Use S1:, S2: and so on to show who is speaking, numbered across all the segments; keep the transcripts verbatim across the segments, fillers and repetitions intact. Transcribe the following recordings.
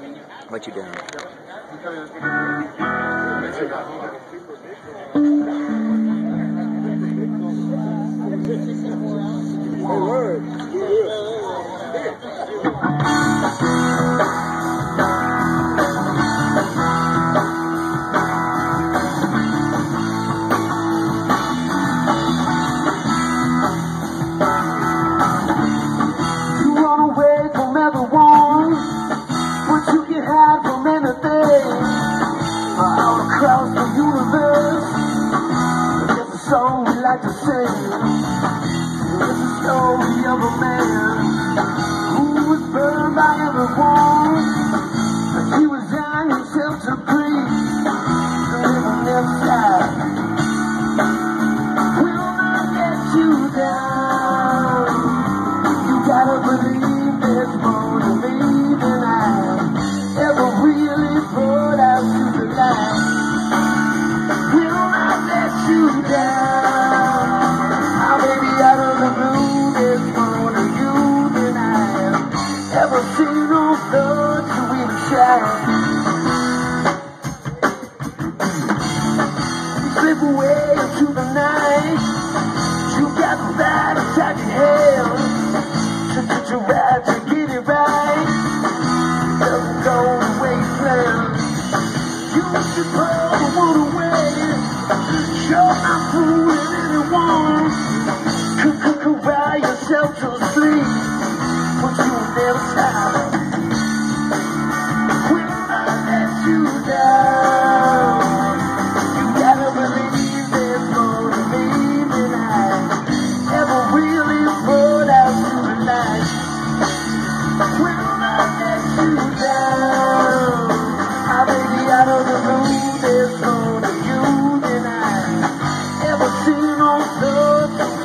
S1: Let you down.
S2: Oh, word.
S3: You run away from everyone, but you can hide from anything. Out across the universe, there's a song we like to sing. It's the story of a man who was burned by everyone, but he was dying himself to breathe, to live on the inside. Will not let you down. You gotta believe there's more to me than I ever really put out to the light. Will not let you down. How baby out of the blue there's more to you than I have ever seen on blood to even shine. You slip away into the night. You got the right inside your head. To, to right, to get it right. Don't go the way you plan. You should throw the wood away. You're not fooling anyone. Could, could, could cry yourself to sleep, but you'll never stop. Will not let you down. You gotta believe there's more to me than I ever really put out to the light. Will not let you down. Ah, baby, out of the blue, there's more to you than I ever seen on blood.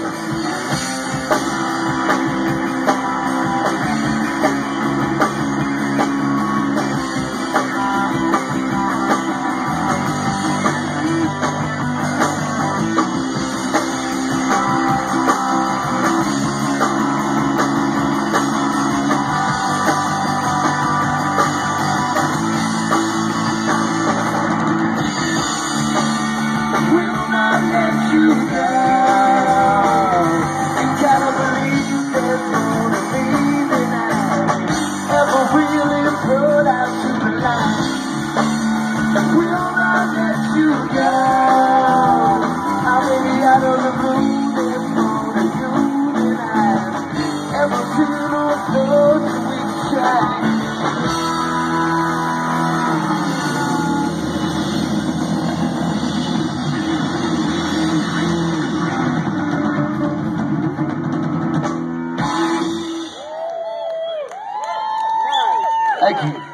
S3: Let you down. You gotta believe there's more to me than I ever really put out to the light. Will not let you down. How many out of the blue there's more to you than I ever seen on those who we shine. Thank you.